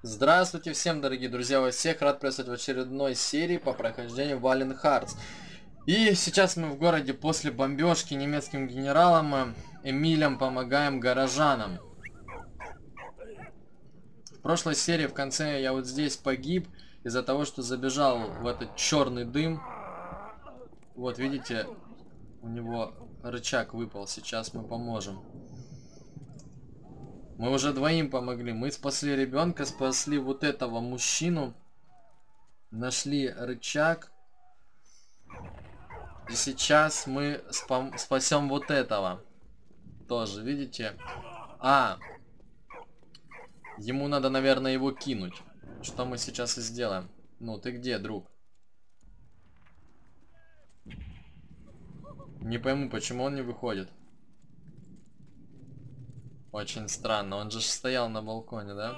Здравствуйте всем, дорогие друзья, вас всех рад приветствовать в очередной серии по прохождению Valiant Hearts. И сейчас мы в городе после бомбежки немецким генералом Эмилем помогаем горожанам. В прошлой серии в конце я вот здесь погиб из-за того, что забежал в этот черный дым. Вот видите, у него рычаг выпал, сейчас мы поможем. Мы уже двоим помогли. Мы спасли ребенка, спасли вот этого мужчину. Нашли рычаг. И сейчас мы спасем вот этого. Тоже, видите? Ему надо, наверное, его кинуть. Что мы сейчас и сделаем. Ну, ты где, друг? Не пойму, почему он не выходит. Очень странно. Он же стоял на балконе, да?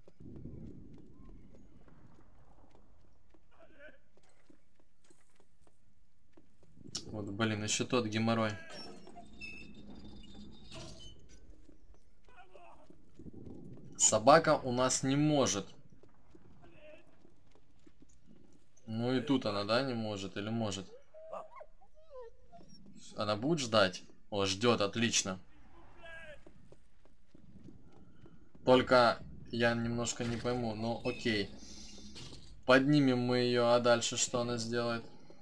Вот, блин, еще тот геморрой. Собака у нас не может. Ну и тут она, да, не может или может? Она будет ждать? О, ждет, отлично. Только я немножко не пойму, но окей. Поднимем мы ее, а дальше что она сделает?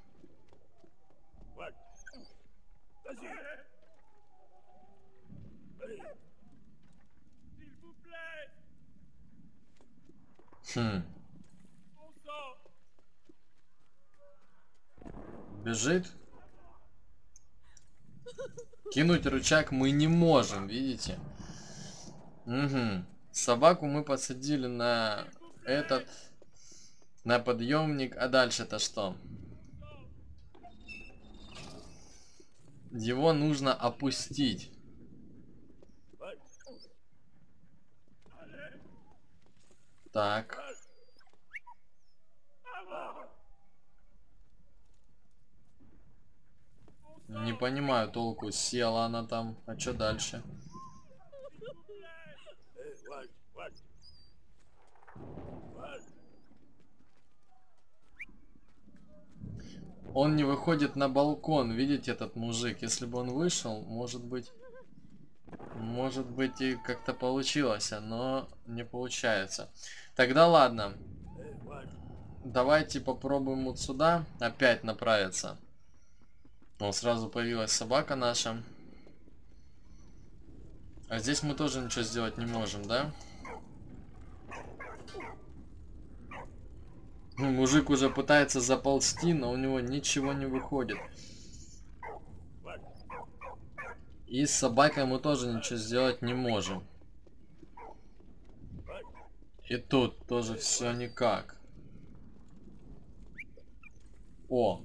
Бежит. Кинуть рычаг мы не можем, видите? Угу. Собаку мы посадили на этот, на подъемник, а дальше-то что? Его нужно опустить. Так. Не понимаю толку, села она там, а что дальше? Он не выходит на балкон, видите, этот мужик. Если бы он вышел, может быть и как-то получилось, но не получается. Тогда ладно. Давайте попробуем вот сюда опять направиться. О, сразу появилась собака наша. А здесь мы тоже ничего сделать не можем, да? Мужик уже пытается заползти, но у него ничего не выходит. И с собакой мы тоже ничего сделать не можем. И тут тоже все никак. О!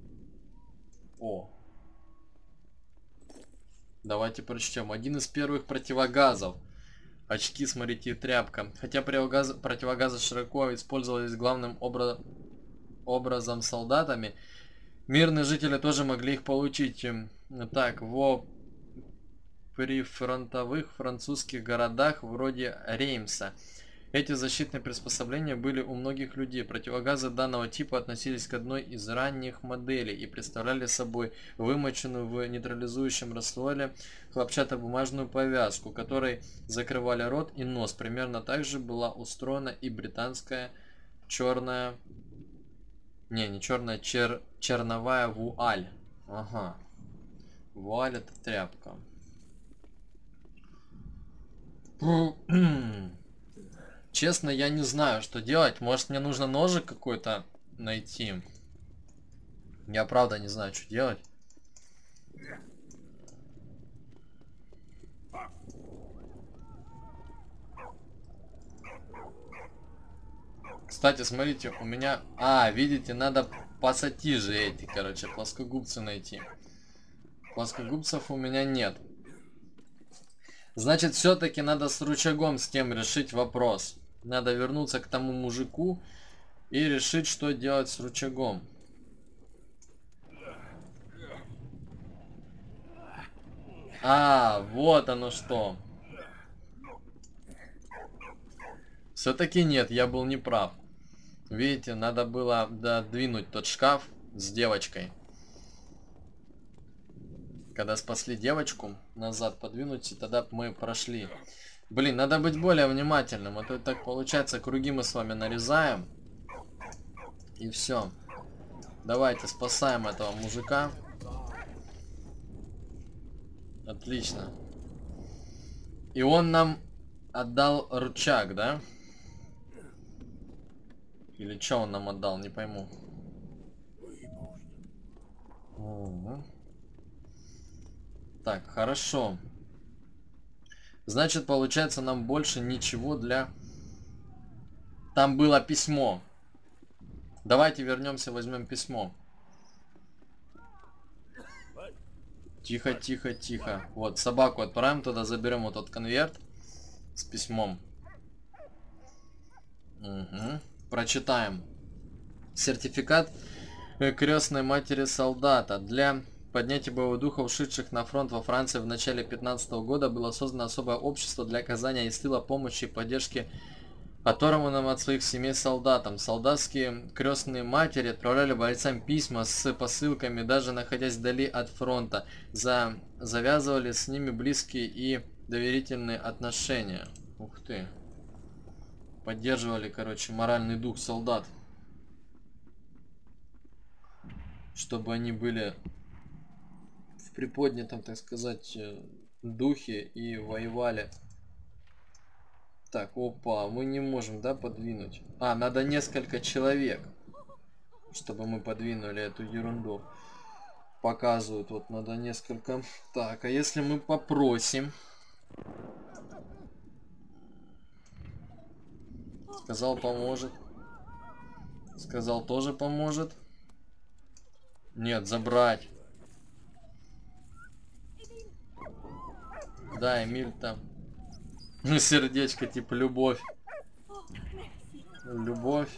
Давайте прочтем. Один из первых противогазов. Очки, смотрите, тряпка. Хотя противогазы широко использовались главным образом солдатами, мирные жители тоже могли их получить. Так, во прифронтовых французских городах вроде Реймса эти защитные приспособления были у многих людей. Противогазы данного типа относились к одной из ранних моделей и представляли собой вымоченную в нейтрализующем растворе хлопчатобумажную повязку, которой закрывали рот и нос. Примерно так же была устроена и британская черная... Не черная, черновая вуаль. Ага. Вуаль — это тряпка. Честно, я не знаю, что делать. Может, мне нужно ножик какой-то найти. Я правда не знаю, что делать. Кстати, смотрите, у меня... видите, надо пассатижи эти, короче, плоскогубцы найти. Плоскогубцев у меня нет. Значит, все-таки надо с рычагом с тем решить вопрос. Надо вернуться к тому мужику и решить, что делать с рычагом. Вот оно что. Все-таки нет, я был неправ. Видите, надо было додвинуть тот шкаф с девочкой. Когда спасли девочку, назад подвинуть, и тогда мы прошли. Блин, надо быть более внимательным. А то так получается, круги мы с вами нарезаем. И все. Давайте спасаем этого мужика. Отлично. И он нам отдал рычаг, да? Или что он нам отдал, не пойму. Угу. Так, хорошо. Значит, получается, нам больше ничего для... Там было письмо. Давайте вернемся, возьмем письмо. Тихо, тихо, тихо. Вот, собаку отправим туда, заберем вот тот конверт с письмом. Угу. Прочитаем. Сертификат крестной матери солдата. Для поднятия боевого духа ушедших на фронт во Франции в начале 15 года было создано особое общество для оказания из тыла помощи и поддержки оторванным от своих семей солдатам. Солдатские крестные матери отправляли бойцам письма с посылками, даже находясь вдали от фронта. Завязывали с ними близкие и доверительные отношения. Ух ты. Поддерживали, короче, моральный дух солдат. Чтобы они были в приподнятом, так сказать, духе и воевали. Так, опа, мы не можем, да, подвинуть? А, надо несколько человек, чтобы мы подвинули эту ерунду. Показывают, вот надо несколько. Так, а если мы попросим? Сказал, поможет. Сказал, тоже поможет. Нет, забрать. Да, Эмиль там. Ну, сердечко, типа, любовь. Любовь.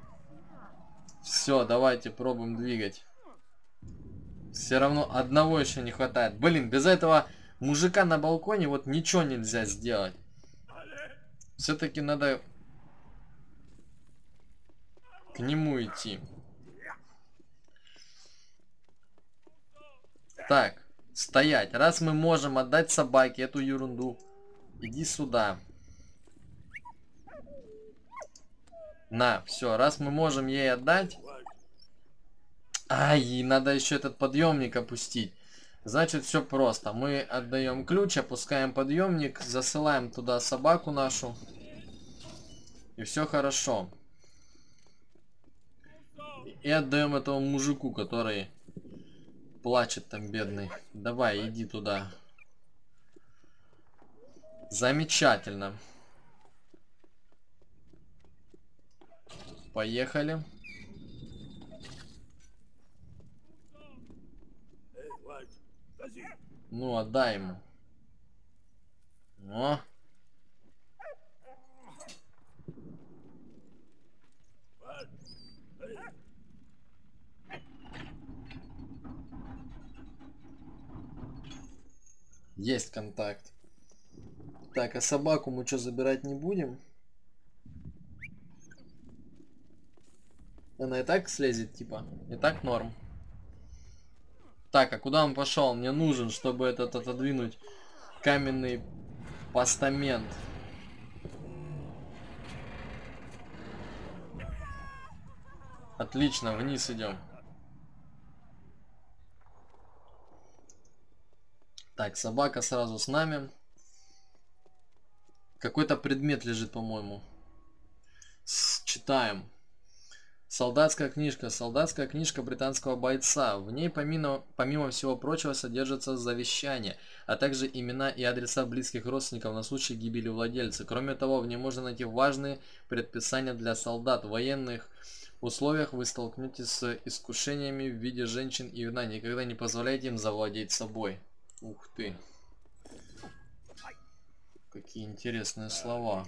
Все, давайте пробуем двигать. Все равно одного еще не хватает. Блин, без этого мужика на балконе вот ничего нельзя сделать. Все-таки надо к нему идти. Так, стоять. Раз мы можем отдать собаке эту ерунду, иди сюда. На, все, раз мы можем ей отдать. Ай, надо еще этот подъемник опустить. Значит, все просто. Мы отдаем ключ, опускаем подъемник, засылаем туда собаку нашу. И все хорошо. И отдаем этому мужику, который плачет там, бедный. Давай, иди туда. Замечательно. Поехали. Ну, отдай ему. О. Есть контакт. Так, а собаку мы что, забирать не будем? Она и так слезет, типа. И так норм. Так, а куда он пошел? Мне нужен, чтобы этот отодвинуть каменный постамент. Отлично, вниз идем. Так, собака сразу с нами. Какой-то предмет лежит, по-моему. Читаем. Солдатская книжка британского бойца. В ней, помимо всего прочего, содержатся завещания, а также имена и адреса близких родственников на случай гибели владельца. Кроме того, в ней можно найти важные предписания для солдат. В военных условиях вы столкнетесь с искушениями в виде женщин и вина. Никогда не позволяйте им завладеть собой. Ух ты. Какие интересные слова.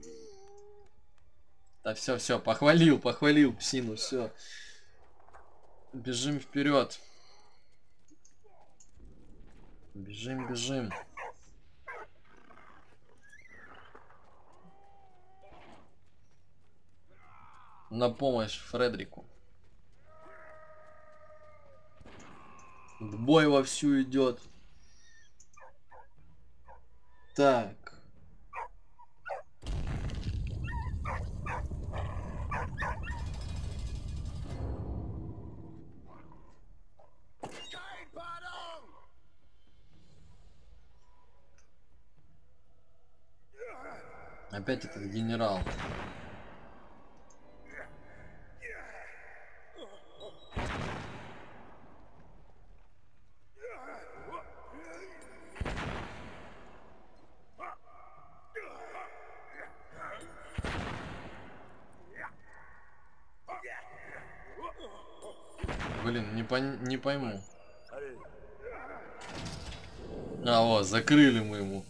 Да все, похвалил псину, все. Бежим вперед. Бежим. на помощь Фредерику. Бой вовсю идет. Так. Опять этот генерал. Блин, не пойму. А, вот, закрыли мы ему.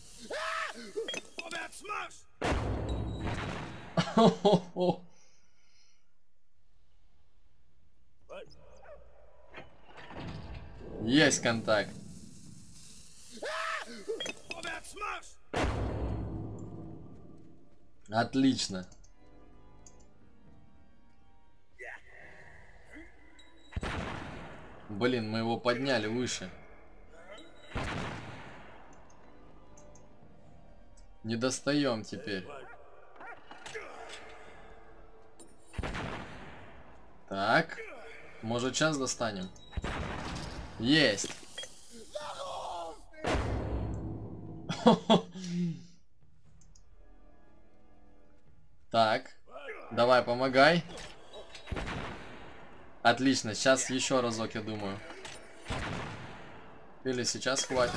Есть контакт. Отлично. Блин, мы его подняли выше. Не достаем теперь. Так. Может, сейчас достанем? Есть. Так. Давай, помогай. Отлично. Сейчас еще разок, я думаю. Или сейчас хватит.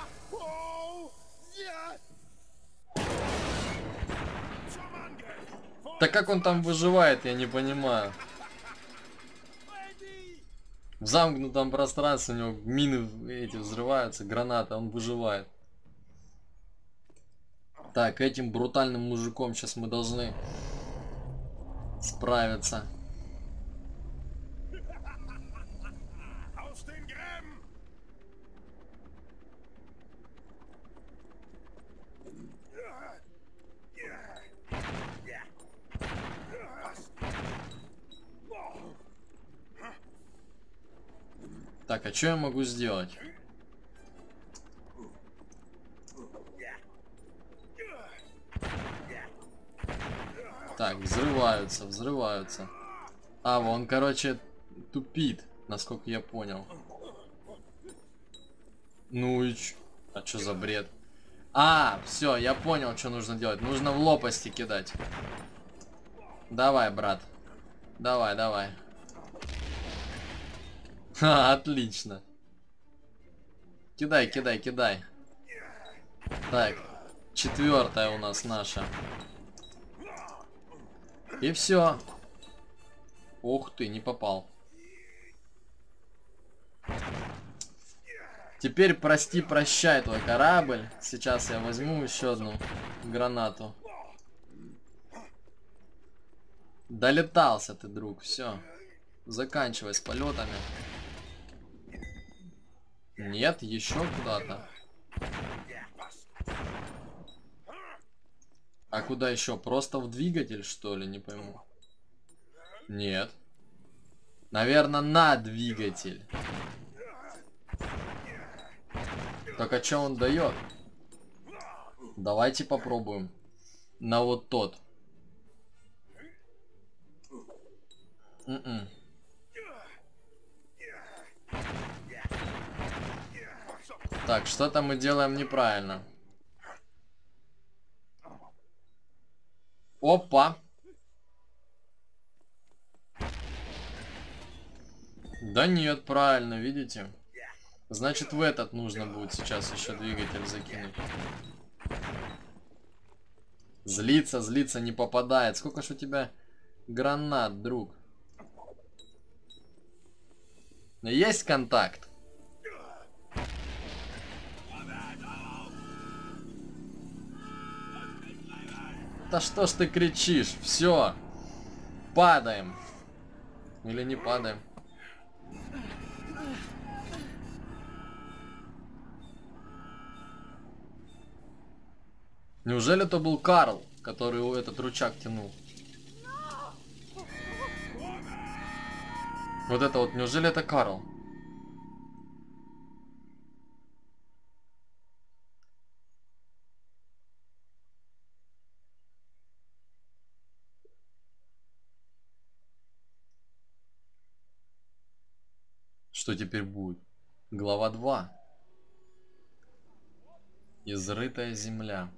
Так как он там выживает, я не понимаю. В замкнутом пространстве у него мины эти взрываются, гранаты, он выживает. Так, этим брутальным мужиком сейчас мы должны справиться. Так, а что я могу сделать? Так, взрываются, взрываются. А, он, короче, тупит, насколько я понял. Ну и ч... А что за бред? А, все, я понял, что нужно делать. Нужно в лопасти кидать. Давай, брат. Давай, давай. Ха, отлично. Кидай, кидай, кидай. Так, четвертая у нас наша. И все. Ух ты, не попал. Теперь прости, прощай твой корабль. Сейчас я возьму еще одну гранату. Долетался ты, друг, все. Заканчивай с полетами. Нет, еще куда-то. А куда еще? Просто в двигатель, что ли? Не пойму. Нет. Наверное, на двигатель. Так а что он дает? Давайте попробуем. На вот тот. Так, что-то мы делаем неправильно. Опа. Да нет, правильно, видите? Значит, в этот нужно будет сейчас еще двигатель закинуть. Злиться, злиться, не попадает. Сколько ж у тебя гранат, друг? Есть контакт? Да что ж ты кричишь? Все. Падаем. Или не падаем? Неужели это был Карл, который этот рычаг тянул? Вот это вот, неужели это Карл? Что теперь будет? Глава 2. Изрытая земля.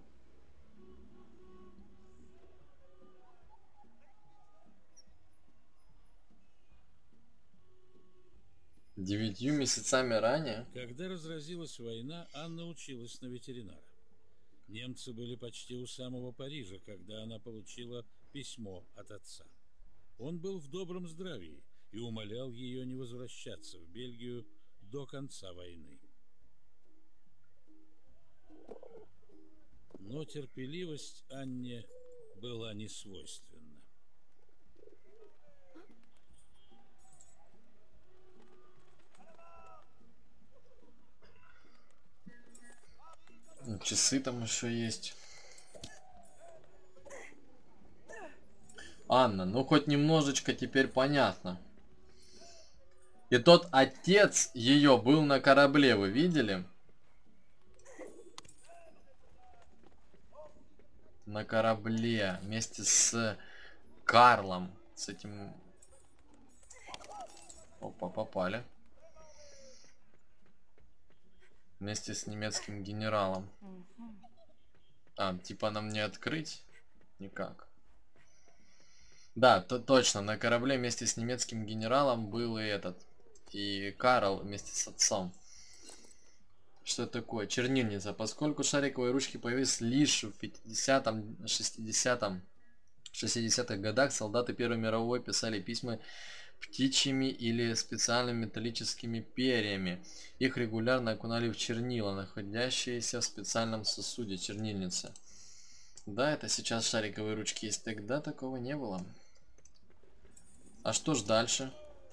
9 месяцами ранее. Когда разразилась война, Анна училась на ветеринара. Немцы были почти у самого Парижа, когда она получила письмо от отца. Он был в добром здравии и умолял ее не возвращаться в Бельгию до конца войны. Но терпеливость Анне была не свойственна. Часы там еще есть. Анна, ну хоть немножечко теперь понятно. И тот отец ее был на корабле, вы видели? На корабле вместе с Карлом. С этим... Опа, попали. Вместе с немецким генералом. А, типа нам не открыть? Никак. Да, точно, на корабле вместе с немецким генералом был и этот. И Карл вместе с отцом. Что это такое? Чернильница. Поскольку шариковые ручки появились лишь в 50-м, 60-м, 60-х годах, солдаты Первой мировой писали письма птичьими или специальными металлическими перьями. Их регулярно окунали в чернила, находящиеся в специальном сосуде, чернильнице. Да, это сейчас шариковые ручки есть, тогда такого не было. А что ж дальше?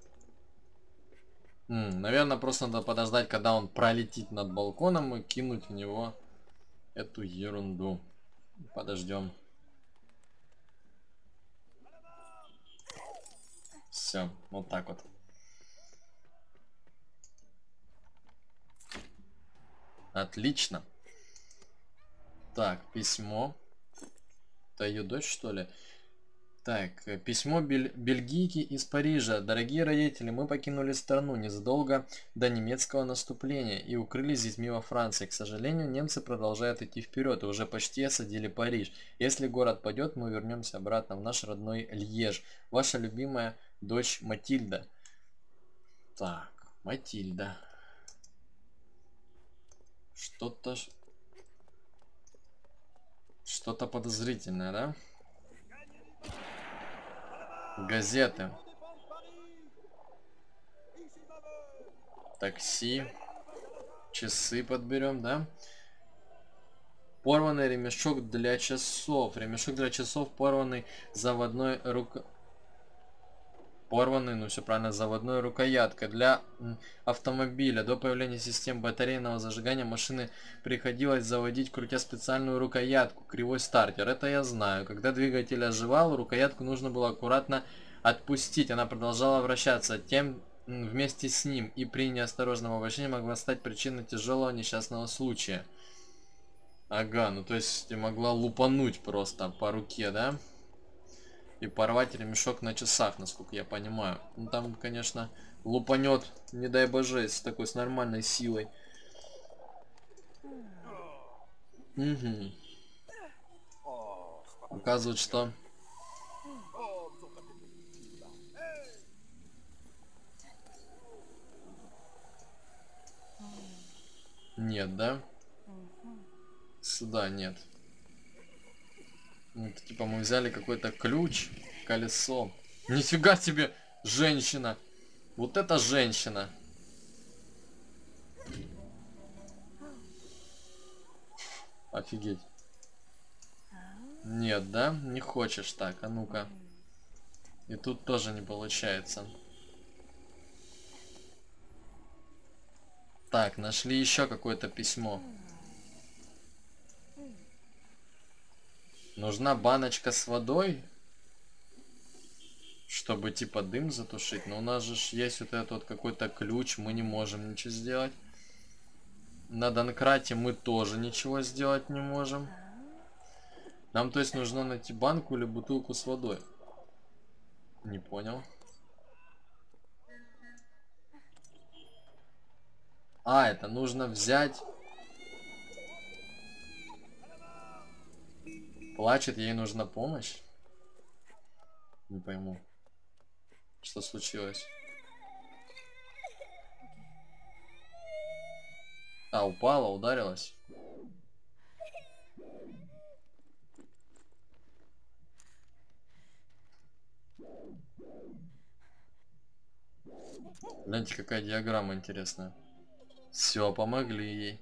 Наверное, просто надо подождать, когда он пролетит над балконом и кинуть в него эту ерунду. Подождем. Все, вот так вот. Отлично. Так, письмо. Это ее дочь, что ли? Так, письмо бельгийки из Парижа. Дорогие родители, мы покинули страну незадолго до немецкого наступления и укрылись с детьми во Франции. К сожалению, немцы продолжают идти вперед и уже почти осадили Париж. Если город падет, мы вернемся обратно в наш родной Льеж. Ваша любимая дочь Матильда. Так, Матильда. Что-то подозрительное, да? Газеты. Такси. Часы подберем, да? Порванный ремешок для часов. Ремешок для часов порванный заводной Порванный, ну все правильно, заводной рукояткой. Для автомобиля до появления систем батарейного зажигания машины приходилось заводить, крутя специальную рукоятку, кривой стартер. Это я знаю. Когда двигатель оживал, рукоятку нужно было аккуратно отпустить. Она продолжала вращаться тем вместе с ним, и при неосторожном обращении могла стать причиной тяжелого несчастного случая. Ага, ну то есть могла лупануть просто по руке, да? И порвать ремешок на часах, насколько я понимаю. Ну там, конечно, лупанет, не дай боже, с такой, с нормальной силой. Угу. Указывает, что... Нет, да? Сюда нет. Вот, типа мы взяли какой-то ключ, колесо. Нифига себе, женщина. Вот это женщина. Офигеть. Нет, да? Не хочешь так, а ну-ка. И тут тоже не получается. Так, нашли еще какое-то письмо. Нужна баночка с водой. Чтобы типа дым затушить. Но у нас же есть вот этот вот какой-то ключ. Мы не можем ничего сделать. На Донкрате мы тоже ничего сделать не можем. Нам, то есть, нужно найти банку или бутылку с водой. Не понял. А, это нужно взять. Плачет, ей нужна помощь. Не пойму. Что случилось? А, упала, ударилась. Гляньте, какая диаграмма интересная. Все, помогли ей.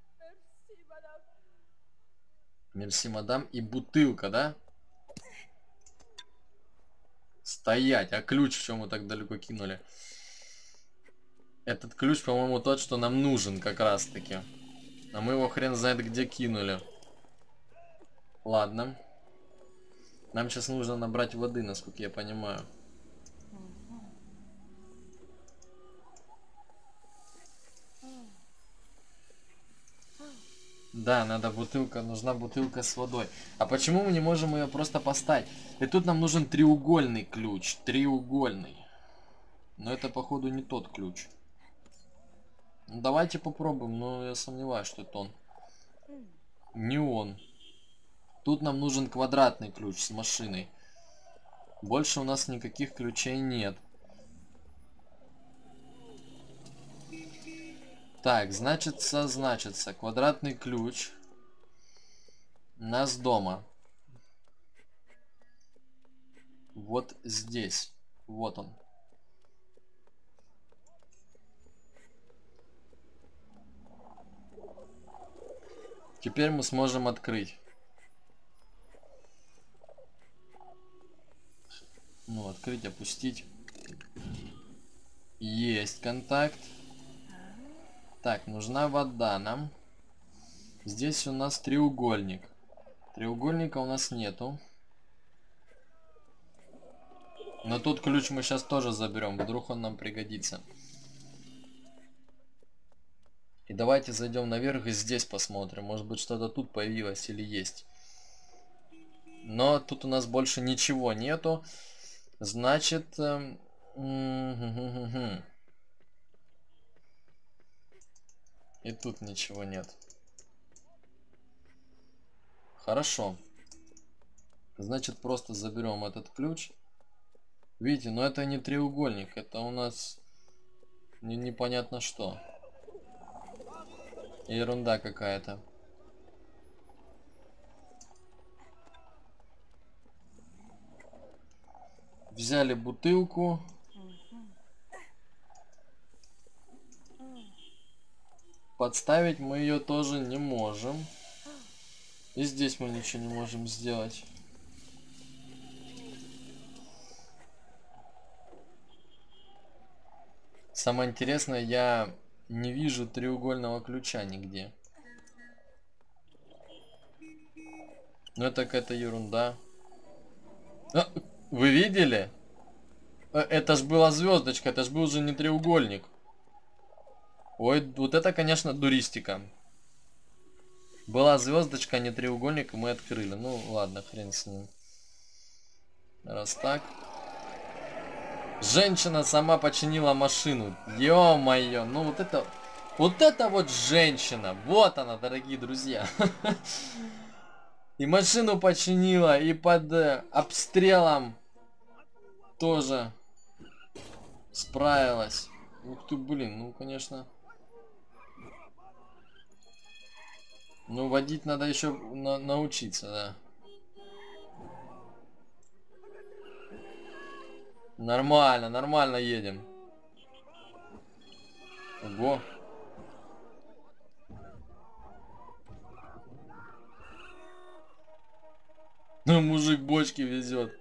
Мерси, мадам. И бутылка, да? Стоять. А ключ, в чем мы так далеко кинули? Этот ключ, по-моему, тот, что нам нужен как раз-таки. А мы его хрен знает где кинули. Ладно. Нам сейчас нужно набрать воды, насколько я понимаю. Да, надо бутылка, нужна бутылка с водой. А почему мы не можем ее просто поставить? И тут нам нужен треугольный ключ. Треугольный. Но это, походу, не тот ключ. Ну, давайте попробуем, но я сомневаюсь, что это он. Не он. Тут нам нужен квадратный ключ с машиной. Больше у нас никаких ключей нет. Так, значится, квадратный ключ. У нас дома. Вот здесь. Вот он. Теперь мы сможем открыть. Ну, открыть, опустить. Есть контакт. Так, нужна вода нам. Здесь у нас треугольник. Треугольника у нас нету. Но тот ключ мы сейчас тоже заберем. Вдруг он нам пригодится. И давайте зайдем наверх и здесь посмотрим. Может быть, что-то тут появилось или есть. Но тут у нас больше ничего нету. Значит... И тут ничего нет. Хорошо. Значит, просто заберем этот ключ. Видите, но это не треугольник. Это у нас непонятно что. Ерунда какая-то. Взяли бутылку. Подставить мы ее тоже не можем. И здесь мы ничего не можем сделать. Самое интересное, я не вижу треугольного ключа нигде. Ну это какая-то ерунда. А, вы видели? Это ж была звездочка, это ж был уже не треугольник. Ой, вот это, конечно, дуристика. Была звездочка, а не треугольник, и мы открыли. Ну ладно, хрен с ним. Раз так. Женщина сама починила машину. Ё-моё, ну вот это... Вот это вот женщина. Вот она, дорогие друзья. И машину починила, и под обстрелом тоже справилась. Ух ты, блин, ну конечно. Ну водить надо еще научиться, да. Нормально, нормально едем. Ого. Ну, мужик бочки везет.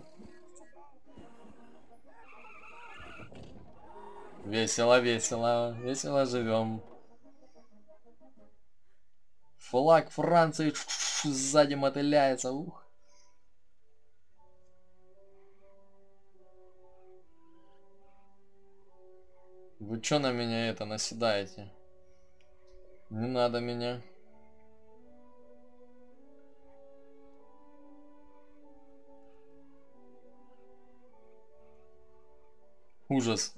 Весело, весело, весело живем. Флаг Франции сзади мотыляется. Ух. Вы чё на меня это наседаете? Не надо меня. Ужас.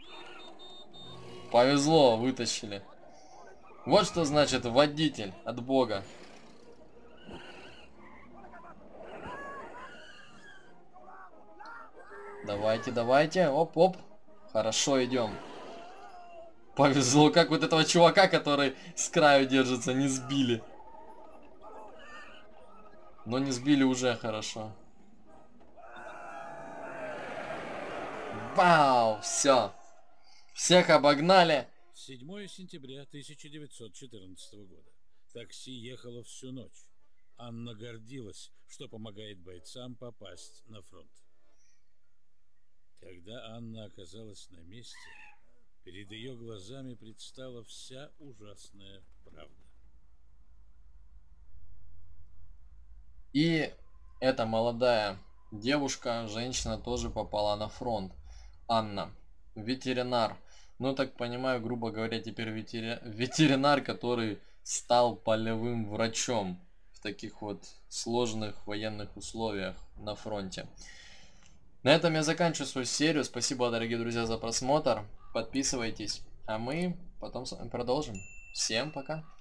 Повезло, вытащили. Вот что значит водитель от Бога. Давайте, давайте. Оп-оп. Хорошо, идем. Повезло, как вот этого чувака, который с краю держится, не сбили. Но не сбили уже хорошо. Вау, все. Всех обогнали. 7 сентября 1914 года. Такси ехало всю ночь. Анна гордилась, что помогает бойцам попасть на фронт. Когда Анна оказалась на месте, перед ее глазами предстала вся ужасная правда. И эта молодая девушка, женщина, тоже попала на фронт. Анна, ветеринар. Ну, так понимаю, грубо говоря, теперь ветеринар, который стал полевым врачом в таких вот сложных военных условиях на фронте. На этом я заканчиваю свою серию. Спасибо, дорогие друзья, за просмотр. Подписывайтесь, а мы потом с вами продолжим. Всем пока!